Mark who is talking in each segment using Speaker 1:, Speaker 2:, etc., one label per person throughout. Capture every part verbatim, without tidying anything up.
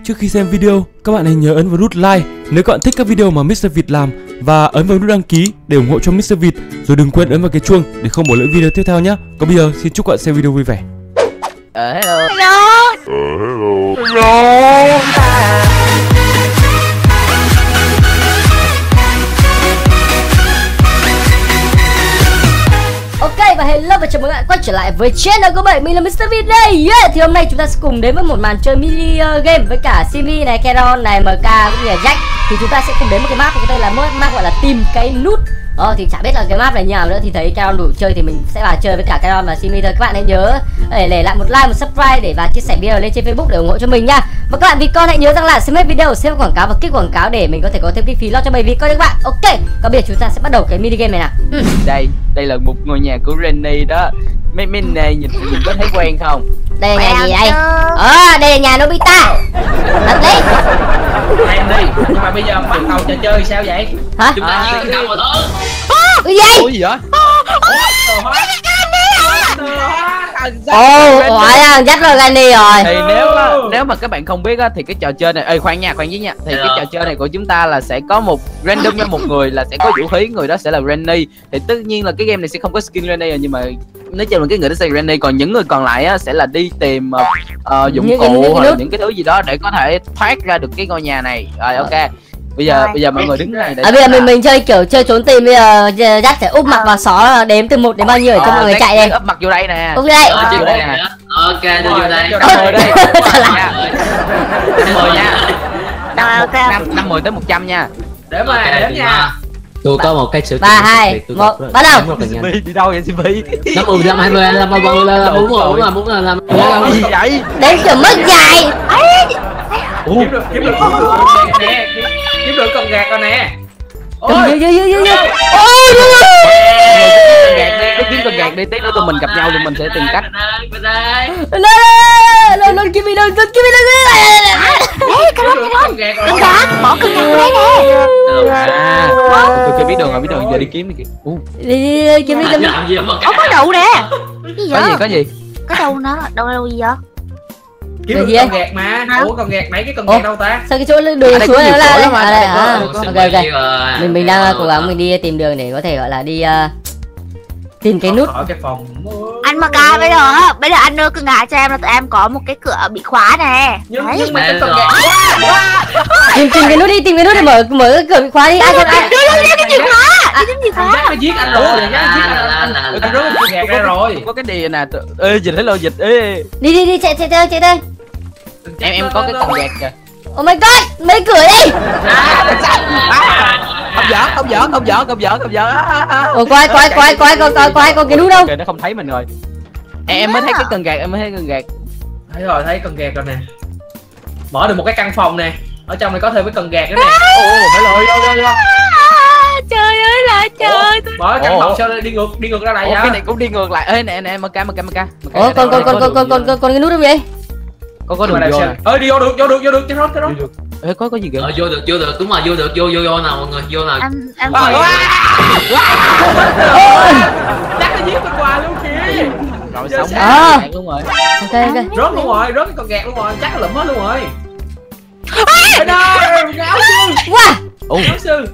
Speaker 1: Trước khi xem video, các bạn hãy nhớ ấn vào nút like nếu các bạn thích các video mà mít tơ Vịt làm và ấn vào nút đăng ký để ủng hộ cho mít tơ Vịt, rồi đừng quên ấn vào cái chuông để không bỏ lỡ video tiếp theo nhé. Còn bây giờ xin chúc các bạn xem video vui vẻ.
Speaker 2: Ờ hello.
Speaker 3: Hello.
Speaker 2: Ờ hello. Hello.
Speaker 3: Ok và hello và chào mừng các bạn quay trở lại với channel của mình, mình là mít tơ Vịt đây. Yeah, thì hôm nay chúng ta sẽ cùng đến với một màn chơi mini uh, game với cả Simi này, Keron này, em ca cũng như là Jack. Thì chúng ta sẽ cùng đến một cái map của đây là map gọi là tìm cái nút. Ờ thì chả biết là cái map này như nào nữa, thì thấy Keron đủ chơi thì mình sẽ vào chơi với cả Keron và Simi thôi. Các bạn hãy nhớ để để lại một like, một subscribe để và chia sẻ video lên trên Facebook để ủng hộ cho mình nha. Và các bạn vì con hãy nhớ rằng là xem hết video, xem quảng cáo và kích quảng cáo để mình có thể có thêm cái phí lo cho mình vì con các bạn. Ok, còn bây giờ chúng ta sẽ bắt đầu cái mini game này nào. Ừ.
Speaker 2: Đây, đây là một ngôi nhà của Renny đó. Mấy mấy này nhìn nhìn có thấy quen không?
Speaker 3: Đây là nhà gì đây? Ờ, à, đây là nhà Nobita. Đặt lấy.
Speaker 4: Em đi, nhưng mà bây giờ bắt đầu trò chơi sao vậy?
Speaker 3: Hả?
Speaker 4: Chúng ta chỉ cần cầm một thứ.
Speaker 3: Cái gì?
Speaker 2: Ủa gì vậy?
Speaker 3: Ồ, quả là dắt rồi Gani rồi.
Speaker 2: Thì nếu nếu mà các bạn không biết á thì cái trò chơi này, ơi khoan nha, khoan với nha. Thì cái trò chơi này của chúng ta là sẽ có một random cho một người là sẽ có vũ khí, người đó sẽ là Renny. Thì tất nhiên là cái game này sẽ không có skin Renny rồi, nhưng mà nói chung là cái người đó sẽ là Renny, còn những người còn lại á sẽ là đi tìm uh, uh, dụng
Speaker 3: những,
Speaker 2: cụ
Speaker 3: những, những,
Speaker 2: hoặc
Speaker 3: những
Speaker 2: những cái thứ gì đó để có thể thoát ra được cái ngôi nhà này. Rồi ok. Bây giờ bây giờ mọi người đứng này để
Speaker 3: à, bây giờ mình mình chơi kiểu chơi trốn tìm, bây giờ dắt sẽ úp mặt vào xó đếm từ một đến bao nhiêu để cho mọi người chạy đây.
Speaker 2: Úp mặt vô đây nè.
Speaker 3: Úp đây.
Speaker 2: Vô đây nè.
Speaker 4: Ok, đưa vô đây.
Speaker 2: Năm mười đây. Năm mười nha. Năm năm mười tới một trăm nha.
Speaker 4: Để mà đến nha.
Speaker 5: Tôi có một cái sự
Speaker 3: ba hai một bắt đầu.
Speaker 2: Đi đâu vậy Simi?
Speaker 5: Năm mười năm hai mươi năm ba mươi là bốn bốn là bốn là năm
Speaker 2: gì vậy?
Speaker 3: Đến kiểu mất dài.
Speaker 4: Kiếm được kiếm được nè, kiếm được con gạt rồi nè.
Speaker 3: Ôi dư dư dư dư.
Speaker 2: Cứ kiếm con gạt đi, tí nữa tụi mình gặp nhau thì mình sẽ tìm cách.
Speaker 3: Lên lên lên kiếm đi đâu, kiếm đi đâu. Ê, cái đó cái đó. Con gạt, bỏ con gạt đây nè.
Speaker 2: À, tôi biết đường rồi, biết đường giờ đi kiếm đi kìa.
Speaker 3: Đi đi kiếm đi kiếm.
Speaker 6: Ủa có đậu nè. Cái gì
Speaker 2: Có gì có gì?
Speaker 6: Cái đâu nó đâu đâu gì vậy?
Speaker 4: Kiếm được con gạt mà. Ủa con gạt mấy cái con gạt đâu ta?
Speaker 3: Sao cái chỗ đường xuống này là đây mà đây à. Ok ok. Mình mình đang cố gắng mình đi tìm đường để có thể gọi là đi tìm cái nút
Speaker 4: ở cái phòng.
Speaker 6: Anh Maka bây giờ á, bây giờ anh đưa con gà cho em là tụi em có một cái cửa bị khóa nè.
Speaker 4: Nhưng nhưng mà cái con gạt.
Speaker 3: Tìm tìm cái nút đi, tìm cái nút để mở mở cái cửa bị khóa đi. Ai cho ai?
Speaker 6: Đưa đưa cái chìa khóa. Cái chìa khóa.
Speaker 4: Anh nó giết anh rồi, anh giết anh. Anh rớt con gạt ra rồi.
Speaker 2: Có cái đìa nè. Ê dịch thấy lo dịch. Ê.
Speaker 3: Đi đi đi chạy chạy chạy chạy đây.
Speaker 2: Em em có cái con gạt kìa.
Speaker 3: Oh my god, mấy cửa đi.
Speaker 2: Không giỡn, không giỡn, không giỡn, không giỡn, không giỡn.
Speaker 3: Ồ quay quay quay quay coi coi coi con cái nút đâu.
Speaker 2: Kìa nó không thấy mình rồi. Em em mới thấy cái cần gạt, em mới thấy cần gạt.
Speaker 4: Thấy rồi, thấy cần gạt rồi nè. Mở được một cái căn phòng nè. Ở trong này có thêm cái cần gạt nữa nè. Ồ, phải rồi, đâu đâu đâu.
Speaker 6: Trời ơi là trời.
Speaker 4: Mở căn phòng sao đi ngược đi ngược ra lại vậy?
Speaker 2: Cái này cũng đi ngược lại. Ê nè nè, Maka Maka Maka.
Speaker 3: Ủa con con con con con con con cái nút đâu vậy?
Speaker 2: Có có đường vô nè.
Speaker 4: Ơi đi vô được, vô được, vô được cho nó, cho nó.
Speaker 2: Ê có có gì kìa?
Speaker 5: Ờ vô được, vô được, đúng rồi, vô được, vô vô vô nào mọi người, vô nào.
Speaker 6: Em em
Speaker 4: Chắc nó giết bên ngoài luôn kìa.
Speaker 2: Rồi xong
Speaker 3: À.
Speaker 2: luôn rồi.
Speaker 3: Ok ok.
Speaker 4: Rớt luôn rồi, rớt cái con gạt luôn rồi, chắc nó lụm hết luôn rồi. Ê đâu, ngáo sư.
Speaker 3: Wow.
Speaker 2: Ồ.
Speaker 4: Ngáo sư.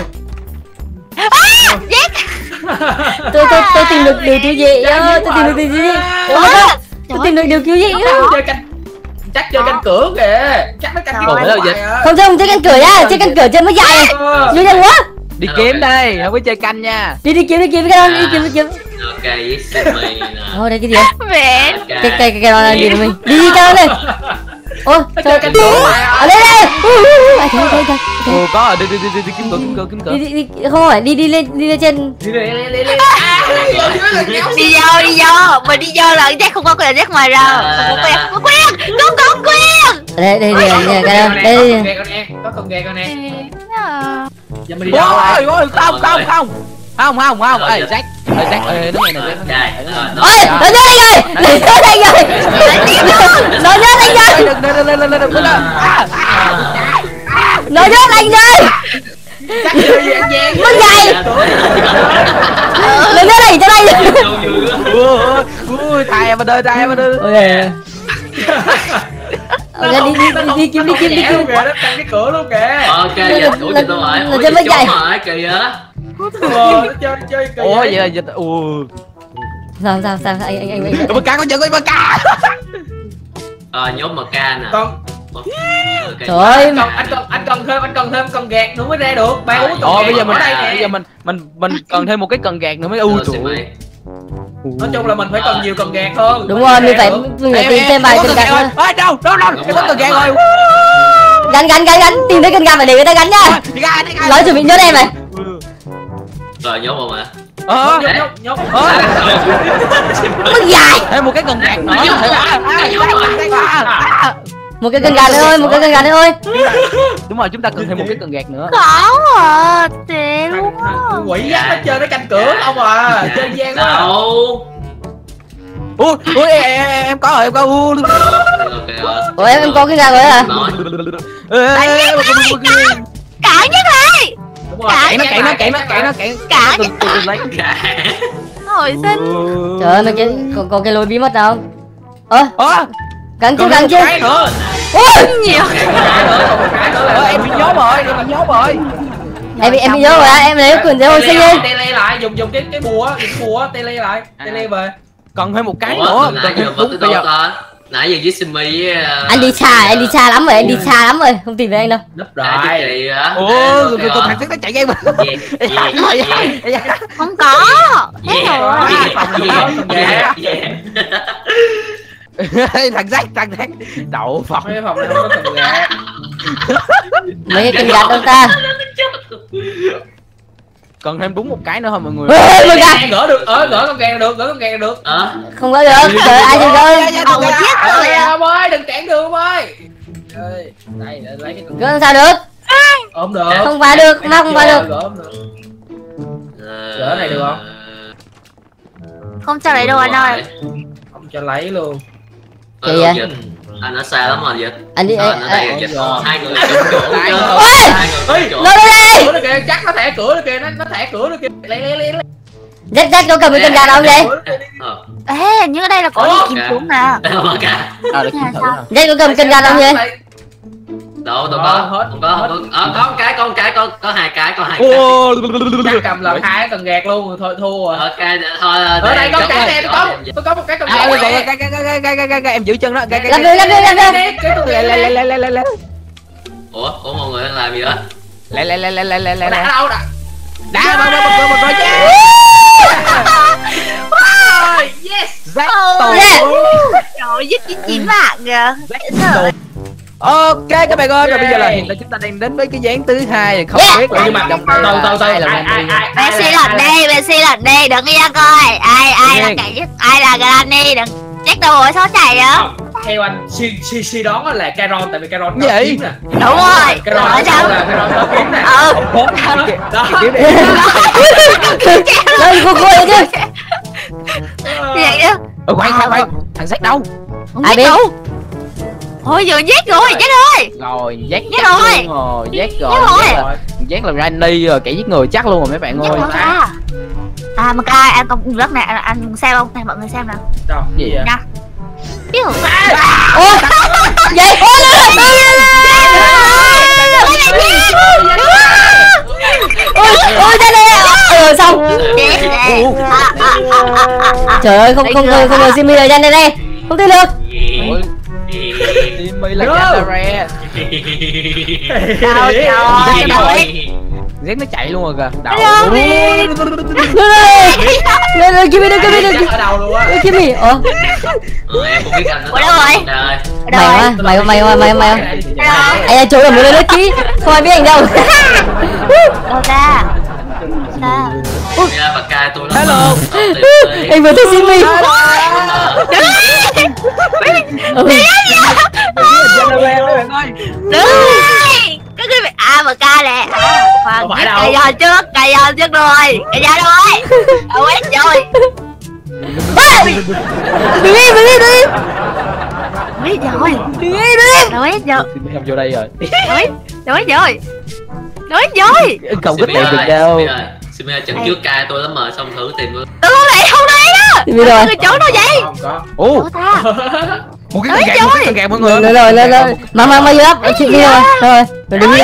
Speaker 3: Tôi tôi tôi tìm được điều cứu gì á, tôi tìm được điều cứu gì. Ủa tôi tìm được điều cứu gì á.
Speaker 4: Chơi canh. Chắc chơi canh cửa kìa. Chắc nó canh cửa.
Speaker 3: Không chơi không chơi canh cửa nhá, chơi canh cửa chơi mới dài. Vui nhanh quá.
Speaker 2: Đi kiếm đây, không có chơi canh nha.
Speaker 3: Đi đi kiếm đi kiếm cái đó, đi kiếm đi kiếm.
Speaker 5: Ok, với Simi nè.
Speaker 3: Ồ đây cái gì?
Speaker 6: mẹ.
Speaker 3: Cái cái cái cái đó là gì của mình? Đi đi cái đó lên. Ôi chơi canh cửa. Ở đây đây. Ai thấy thấy thấy.
Speaker 2: Ồ có rồi, đi đi đi đi kiếm cửa kiếm cửa kiếm cửa.
Speaker 3: Đi đi đi không phải đi đi lên đi lên trên.
Speaker 4: Đi đi đi đi.
Speaker 6: Đi vô đi vô, mình đi vô là chắc không có quyền chắc ngoài ra. Không có quyền, không có quyền, không có quyền.
Speaker 3: Đây đây đây cái đó. Đây.
Speaker 4: Có con gạt con nè. Giờ mình đi
Speaker 2: Ôi
Speaker 4: đâu?
Speaker 2: ôi không không không. Không không không. Ê Jack. Ê Jack ê nó nghe nè.
Speaker 3: Ôi, nó nhớ đây rồi. Nó nhớ đây rồi. Nó nhớ đây rồi.
Speaker 2: Đừng đừng đừng đừng đừng đừng.
Speaker 3: Nó nhớ anh rồi. Mất dày. Nó nhớ đây cho đây.
Speaker 2: Ui thầy em ơi, thầy em ơi.
Speaker 3: Ờ, đi đi đi đi kiếm đi kiếm đi kiếm.
Speaker 4: Nó canh cái cửa luôn kìa.
Speaker 5: Ok, giờ của chị tôi rồi.
Speaker 3: Là chơi mới dậy.
Speaker 5: Rồi kìa.
Speaker 4: Ờ, nó chơi chơi kìa.
Speaker 2: Ủa vậy là dịch ù.
Speaker 3: Sao sao sao anh anh anh anh.
Speaker 2: Bờ cá có chừng ơi bờ cá.
Speaker 5: Ờ nhóm em ca nè.
Speaker 4: Con
Speaker 3: Trời ơi.
Speaker 4: anh cần anh cần anh cần thêm anh cần thêm cần gạt nữa mới ra được. Ba uống cần
Speaker 2: Ồ
Speaker 4: gạt
Speaker 2: bây giờ mình
Speaker 4: ở đây nè.
Speaker 2: bây giờ mình mình mình cần thêm một cái cần gạt nữa mới u trời ơi.
Speaker 4: Nói chung là mình phải cần nhiều cần gạt hơn.
Speaker 3: Đúng rồi, mình phải mình phải tìm thêm vài cần gạt nữa.
Speaker 2: Ơi đâu đâu đâu cái có cần gạt rồi.
Speaker 3: Gắn gắn gắn gắn, tìm thấy cần gạt phải để người ta gắn nhá.
Speaker 2: Đi ra đi ra.
Speaker 3: Nói chuẩn bị nhớ em này.
Speaker 5: Rồi nhóm không ạ?
Speaker 2: Ờ
Speaker 4: Nhốt nhốt nhốt.
Speaker 2: ờ
Speaker 3: Mất dài.
Speaker 2: thêm một cái cần gạt nữa.
Speaker 3: Một cái cần gạt nữa thôi, một cái cần gạt nữa thôi.
Speaker 2: Đúng rồi chúng ta cần thêm một cái cần gạt nữa.
Speaker 6: Khó à, tệ
Speaker 4: Thằng,
Speaker 6: luôn á.
Speaker 4: thằng quỷ dắt nó chơi nó canh cửa không à, chơi gian quá.
Speaker 5: Đâu?
Speaker 2: Ui ui em, em có rồi em có u.
Speaker 5: Ok rồi.
Speaker 3: Ủa em em có cái gạt rồi à?
Speaker 5: Nói.
Speaker 6: Cãi nhắc lại.
Speaker 4: Đúng rồi.
Speaker 2: Cậy nó cậy nó cậy nó cậy nó cậy.
Speaker 6: Cãi
Speaker 2: Từ từ từ lấy.
Speaker 6: hồi sinh.
Speaker 3: Trời ơi, mà cái còn, còn cái lối bí mật nào không? Ơ,
Speaker 2: Ơ
Speaker 3: gắn chưa
Speaker 2: còn
Speaker 3: gắn
Speaker 2: một
Speaker 3: chưa?
Speaker 2: cái nữa.
Speaker 3: Ôi,
Speaker 6: Nhiều.
Speaker 2: Ờ, em bị nhớ rồi em bị nhớ rồi.
Speaker 3: em bị em bị nhớ rồi á, em lấy quyền giấy hồi sinh đi.
Speaker 4: Tele lại, dùng dùng cái cái bùa á, dùng bùa á, tele lại, tele về.
Speaker 2: Cần thêm một cái
Speaker 5: Ủa,
Speaker 2: nữa.
Speaker 5: nãy
Speaker 2: Cần
Speaker 5: giờ
Speaker 2: thêm
Speaker 5: vẫn
Speaker 2: đúng
Speaker 5: tới
Speaker 2: bây
Speaker 5: đâu
Speaker 2: giờ.
Speaker 5: ta? Nãy giờ với Simmy với...
Speaker 3: Anh đi xa, anh đi xa lắm rồi, anh đi xa lắm rồi, không tìm thấy anh đâu.
Speaker 4: Núp
Speaker 5: Nãy
Speaker 4: rồi.
Speaker 5: chị á.
Speaker 2: Ủa
Speaker 5: Ok
Speaker 2: tôi
Speaker 5: rồi.
Speaker 2: thằng nó chạy game.
Speaker 5: Yeah, yeah, yeah.
Speaker 6: Không có. Hết
Speaker 5: Yeah,
Speaker 6: rồi.
Speaker 5: yeah, yeah, yeah.
Speaker 2: Thằng rách thằng rách. Đậu phộng.
Speaker 4: Mấy cái phòng này không có cần gạt.
Speaker 3: Mấy cái cần gạt đâu ta?
Speaker 2: Cần thêm đúng một cái nữa thôi mọi người.
Speaker 3: Ôi, mà gạt.
Speaker 4: Gỡ được, ờ gỡ con gạt được, gỡ con gạt được.
Speaker 5: Ờ,
Speaker 3: Không có được, trời ai chưa gỡ.
Speaker 6: Ông chết rồi à.
Speaker 4: Ông ơi, đừng cản đường ơi. Đây, đây để lấy cái con
Speaker 3: Gỡ làm sao được?
Speaker 4: ôm được.
Speaker 3: Không phá được, nó không phá được.
Speaker 4: Gỡ ôm được.
Speaker 5: ờ,
Speaker 4: Gỡ này được không?
Speaker 6: Không cho lấy đâu anh ơi.
Speaker 4: Không cho lấy luôn.
Speaker 5: Ờ,
Speaker 3: Kìa.
Speaker 5: Dịch. Anh ở xa lắm rồi Dịch.
Speaker 3: Anh đi,
Speaker 5: Ờ,
Speaker 3: anh,
Speaker 5: anh ở đây
Speaker 3: anh,
Speaker 5: Dịch.
Speaker 4: Ôi
Speaker 5: Hai người chung chỗ
Speaker 2: Ôi!
Speaker 5: chưa? Hai người chung chỗ.
Speaker 3: nó đây
Speaker 4: Cửa nó kìa, chắc nó thẻ cửa nó kìa, nó nó thẻ cửa nó kìa. Lấy lấy lấy lấy.
Speaker 3: Jack Jack có cầm cái cần gạt không vậy?
Speaker 5: Ờ,
Speaker 6: Ê, như ở đây là có
Speaker 4: Ủa?
Speaker 6: gì kìm xuống nè.
Speaker 5: ok.
Speaker 2: À để kiếm thử nào.
Speaker 3: Jack có cầm cần gạt không vậy?
Speaker 5: Đâu, đâu
Speaker 4: Ờ,
Speaker 5: có.
Speaker 4: hết,
Speaker 5: Không có,
Speaker 4: hết.
Speaker 5: không có. Ờ, có một cái, có một cái, có có hai cái, có hai cái.
Speaker 2: Ô.
Speaker 4: Chắc cầm là hai cái cần gạt luôn rồi thôi thua rồi.
Speaker 5: Ok, thôi.
Speaker 4: Ở đây có cái này, tôi có tôi có một cái cần
Speaker 2: À,
Speaker 4: gạt.
Speaker 2: rồi, rồi, cái cái cái cái cái cái cái em giữ chân đó. Cái cái
Speaker 3: Làm đi, làm đi, làm đi.
Speaker 4: Cái cần
Speaker 2: Lẹ
Speaker 4: gạt
Speaker 2: lẹ lẹ
Speaker 4: này.
Speaker 2: lẹ lẹ lẹ.
Speaker 5: Ủa, ủa mọi người đang làm gì đó?
Speaker 2: Lẹ lẹ lẹ lẹ lẹ lẹ lẹ.
Speaker 4: Đã đâu đã.
Speaker 2: Đã bật bật bật bật bật chứ.
Speaker 4: Rồi, yes.
Speaker 2: Jack
Speaker 6: Ồ,
Speaker 3: Yeah.
Speaker 6: rồi giết chín chín bạn kìa.
Speaker 2: Jack. Ok các bạn ơi, rồi bây giờ là hiện tại chúng ta đang đến với cái dáng thứ hai, không
Speaker 3: Yeah.
Speaker 2: biết là
Speaker 4: Nhưng mà
Speaker 2: trong
Speaker 4: từ từ từ từ
Speaker 2: ai là
Speaker 4: ai ai
Speaker 2: Randy.
Speaker 4: ai
Speaker 6: Bé xí lật đi, bé xí lật đi, đừng nghe coi. Ai ai là
Speaker 2: Nghe.
Speaker 6: kẻ giết, ai là Granny, đừng chết đâu rồi sao chạy á.
Speaker 4: Không, theo anh si si si đoán là Caron tại vì Caron
Speaker 2: Gì?
Speaker 4: có kiếm nè.
Speaker 6: Đúng rồi.
Speaker 4: Caron
Speaker 6: Ở
Speaker 4: ở
Speaker 6: đâu?
Speaker 4: đâu là Caron có kiếm nè.
Speaker 6: Ừ.
Speaker 4: Đó.
Speaker 2: Kiếm đi.
Speaker 3: Lên cô cô chứ.
Speaker 6: Như vậy á.
Speaker 2: Ờ khoan khoan khoan, thằng Jack đâu?
Speaker 6: Không
Speaker 3: Ai
Speaker 6: biết
Speaker 3: biết?
Speaker 6: đâu. Ôi vừa giết rồi, chết ơi.
Speaker 2: Rồi, Jack
Speaker 6: Giết
Speaker 2: chắc
Speaker 6: rồi.
Speaker 2: luôn rồi, Jack
Speaker 6: Giết
Speaker 2: rồi.
Speaker 6: rồi.
Speaker 2: Jack là- Jack là Randy rồi, kẻ giết người chắc luôn rồi mấy bạn
Speaker 6: Giết
Speaker 2: ơi.
Speaker 6: rồi à. À mà cái anh không rất nè, anh, anh xem không? Này mọi người xem nào.
Speaker 4: Đâu, gì vậy?
Speaker 6: Nha. Yêu.
Speaker 3: Ôi, vậy ôi lên ôi ôi ra đây. Ờ xong.
Speaker 6: Chết nè. À, à, à, à, à, à.
Speaker 3: Trời ơi, không không không không được Jimmy rồi ra đây đây. Không tin được.
Speaker 2: Ôi, Timmy là Candare.
Speaker 6: Đâu trời. Đâu
Speaker 2: Jack nó chạy luôn rồi kìa. Đậu.
Speaker 6: Đâu đi.
Speaker 3: Lên lên Jimmy lên Jimmy lên
Speaker 4: Ở đâu luôn á.
Speaker 3: Jimmy. Ủa,
Speaker 5: Ờ, em không biết anh ở
Speaker 6: Ủa đâu rồi?
Speaker 5: Trời ơi.
Speaker 3: mày quá, mày mày mày mày mày. Anh là chỗ là muốn lên lớp ký, không ai biết anh đâu.
Speaker 6: Đâu ra? Sao?
Speaker 5: Dạ, bà cai tôi lắm.
Speaker 2: Hello.
Speaker 3: Anh vừa thấy Jimmy. Ừ.
Speaker 2: Candare mấy bạn ơi.
Speaker 6: Đứng. Cái cái việc à mà ca nè. À, khoan,
Speaker 4: Không phải đâu.
Speaker 6: cài giò trước, cài giò trước rồi. Cài giò đâu rồi? Ở quét rồi.
Speaker 3: Đừng đi, đừng đi, đừng đi.
Speaker 6: Quét rồi.
Speaker 3: Đừng đi, đừng đi.
Speaker 6: Đâu quét rồi.
Speaker 2: Timmy không vô đây rồi.
Speaker 6: Đâu quét, đâu quét rồi. Đâu quét rồi.
Speaker 2: Không có
Speaker 5: Simmy
Speaker 2: tiền được
Speaker 5: ơi,
Speaker 2: đâu.
Speaker 5: Simmy ơi, Simi trận trước ca tôi lắm mà xong thử tìm luôn.
Speaker 6: Tôi không lại không đấy đó.
Speaker 3: Simi rồi.
Speaker 6: Cái chỗ đâu vậy?
Speaker 4: Không có.
Speaker 2: Ồ,
Speaker 6: Ủa ta.
Speaker 2: một cái con gạt, một cái con gạt mọi người.
Speaker 3: Rồi rồi rồi rồi. Mà mà mà lắm. Chị đi rồi. Rồi. Rồi đứng đi.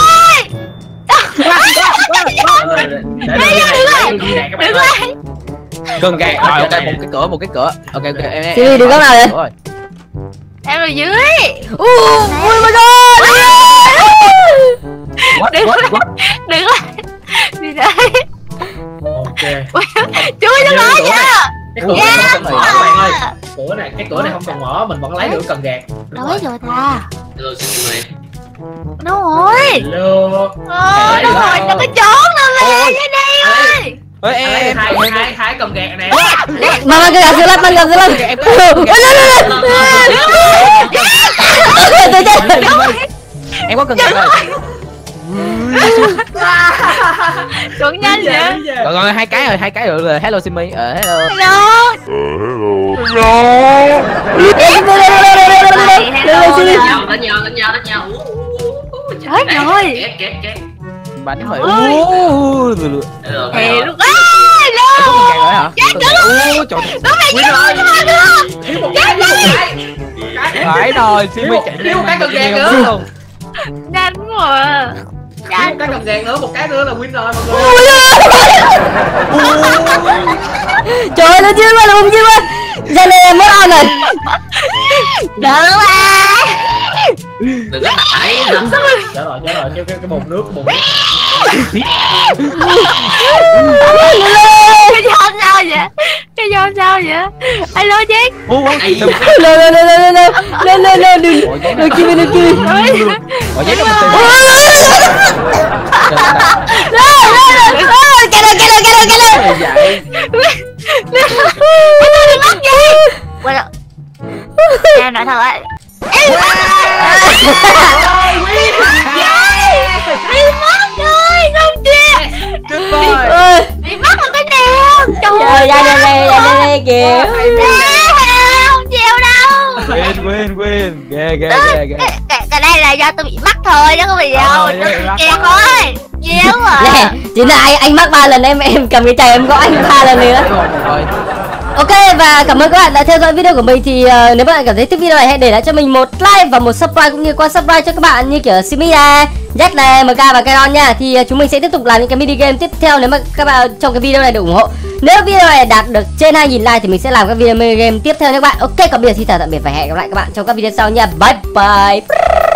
Speaker 6: Đừng lại.
Speaker 2: Gần gạt rồi, ok, một cái cửa, một cái cửa. Ok ok em em.
Speaker 3: Simi đứng góc nào vậy?
Speaker 2: Rồi.
Speaker 6: Em ở dưới.
Speaker 3: Ui my god.
Speaker 2: What,
Speaker 6: Đừng
Speaker 2: what,
Speaker 6: lại.
Speaker 2: what?
Speaker 6: Đừng lại. Đi đây.
Speaker 4: Ok.
Speaker 6: Chui nó nói vậy.
Speaker 4: Cái cửa này không cần mở các bạn ơi. Cửa này, cái cửa này không cần mở, mình vẫn lấy được cần gạt.
Speaker 6: Nói rồi ta.
Speaker 5: Hello Simi.
Speaker 6: Đâu rồi?
Speaker 4: Hello.
Speaker 6: Ờ, đâu rồi? Nó có trốn đâu mà. Dưới đây ơi.
Speaker 2: Ê, em
Speaker 4: Hai
Speaker 2: em
Speaker 4: hai hai hai cầm gạt này.
Speaker 3: Mà mà cái gạt dưới lắm, mà gạt dưới lắm.
Speaker 2: em em có cần gạt rồi.
Speaker 6: Trốn nhanh vậy.
Speaker 2: Rồi rồi hai cái rồi, hai cái rồi là hello Simi. Ờ hello.
Speaker 6: Hello.
Speaker 5: Đánh nhau đánh nhau đánh nhau.
Speaker 6: Trời ơi.
Speaker 5: Két két két.
Speaker 2: Bánh rồi.
Speaker 6: Ôi.
Speaker 2: Ô.
Speaker 5: Hello.
Speaker 6: Thì
Speaker 5: hello.
Speaker 6: lúc á.
Speaker 2: Có
Speaker 6: Hello.
Speaker 2: con gạt rồi hả? Ô trời.
Speaker 6: Nó mày
Speaker 4: Quý
Speaker 6: chết
Speaker 4: rồi.
Speaker 6: rồi nữa.
Speaker 4: Thiếu một cái thiếu một cái.
Speaker 2: Phải rồi, Simi chạy
Speaker 4: Thiếu một cái cần gạt nữa.
Speaker 2: luôn.
Speaker 6: Nhanh quá.
Speaker 4: Thiếu một cái cầm gạt nữa, một cái nữa là win rồi mọi người.
Speaker 3: Trời ơi, nó chưa qua, nó không chưa qua. Giờ này em mất on rồi.
Speaker 6: Đỡ mà.
Speaker 5: Đừng có nãy.
Speaker 4: Chết rồi, chết rồi, cái cái cái bồn nước, cái bồn nước.
Speaker 6: Cái gió sao vậy? Cái gió sao vậy? Alo Jack.
Speaker 2: Ô ô.
Speaker 3: Lên lên lên lên lên lên lên lên đừng đừng kia đừng kia.
Speaker 2: Ở giấy trong
Speaker 3: Cái đó cái đó cái đó cái đó.
Speaker 2: vậy.
Speaker 6: Đừng mất gì? Quên rồi. Em nói thật ấy. Em mất đi mất rồi, không chia.
Speaker 3: Ơi,
Speaker 6: Đi mất một cái nào.
Speaker 3: trời ra đây đây ra đây đây kìa.
Speaker 6: Không chịu đâu.
Speaker 2: Quên quên quên. Ghê ghê ghê ghê.
Speaker 6: Cái, cái đây là do tôi bị mắc thôi chứ không bị đâu.
Speaker 2: Ờ,
Speaker 6: Tôi
Speaker 2: vậy là-
Speaker 6: kìa thôi. Nhiều
Speaker 3: Nè,
Speaker 6: rồi.
Speaker 3: chỉ là anh anh mắc ba lần em em cầm cái chày em gõ anh ba lần nữa.
Speaker 2: Rồi.
Speaker 3: Ok, và cảm ơn các bạn đã theo dõi video của mình. Thì uh, nếu bạn cảm thấy thích video này hãy để lại cho mình một like và một subscribe, cũng như qua subscribe cho các bạn như kiểu Simi này, Jack này, em ca và Caron nha. Thì uh, chúng mình sẽ tiếp tục làm những cái mini game tiếp theo nếu mà các bạn trong cái video này được ủng hộ. Nếu video này đạt được trên hai nghìn like thì mình sẽ làm các video mini game tiếp theo nha các bạn. Ok, còn bây giờ thì chào tạm biệt và hẹn gặp lại các bạn trong các video sau nha. Bye bye.